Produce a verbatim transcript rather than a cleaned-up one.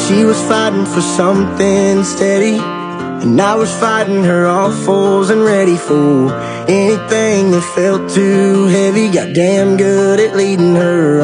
She was fighting for something steady, and I was fighting her all fours and ready for anything that felt too heavy. Got damn good at leading her